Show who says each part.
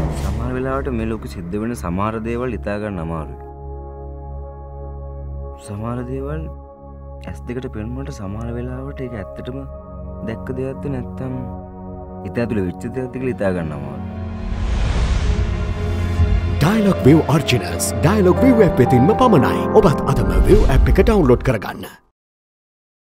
Speaker 1: සමහර වෙලාවට මේ ලෝකෙ සිද්ධ වෙන සමහර දේවල් හිතා ගන්න අමාරුයි. සමහර දේවල් ඇස් දෙකට පෙනුනට සමහර වෙලාවට ඒක ඇත්තටම දැක්ක දෙයක්ද නැත්නම් හිත ඇතුලේ වෙච්ච දෙයක්ද කියලා හිතා ගන්න අමාරුයි.
Speaker 2: Dialog View Originals Dialog View app එකෙන්ම පමණයි. ඔබත් අදම View app එක download කරගන්න.